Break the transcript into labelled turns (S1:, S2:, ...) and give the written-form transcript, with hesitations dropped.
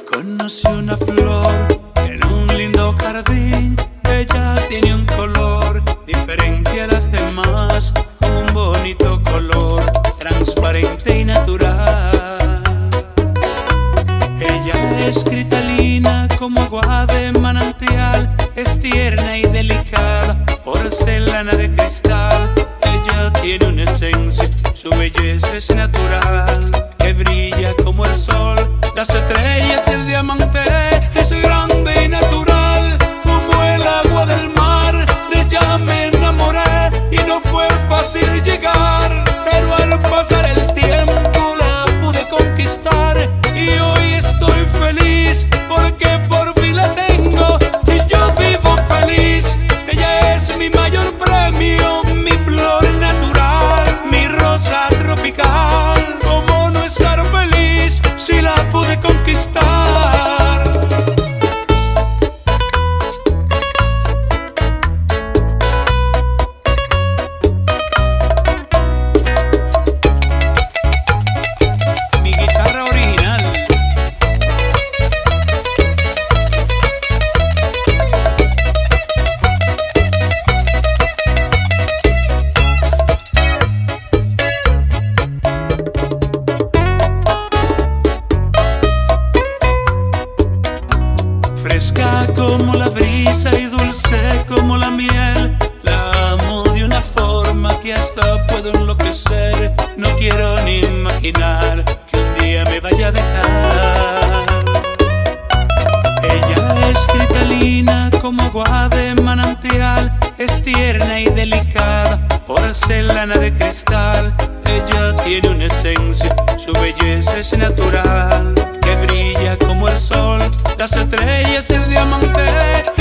S1: Conocí una flor en un lindo jardín. Ella tiene un color diferente a las demás, con un bonito color transparente y natural. Ella es cristalina como agua de manantial, es tierna y delicada, porcelana de cristal. Ella tiene una esencia, su belleza es natural, que brilla como el sol, las estrellas y el diamante. Es grande y natural como el agua del mar. De ella me enamoré y no fue fácil llegar, pero al pasar el tiempo la pude conquistar. Y hoy estoy feliz porque por fin la tengo y yo vivo feliz. Ella es mi mayor premio, mi flor natural, mi rosa tropical. ¿Cómo no estar feliz si la pude conquistar? Mi guitarra original. Fresca como la brisa y dulce como la miel, la amo de una forma que hasta puedo enloquecer. No quiero ni imaginar que un día me vaya a dejar. Ella es cristalina como agua de manantial, es tierna y delicada, porcelana de cristal. Ella tiene una esencia, su belleza es natural, que brilla como el sol, las estrellas y el diamante.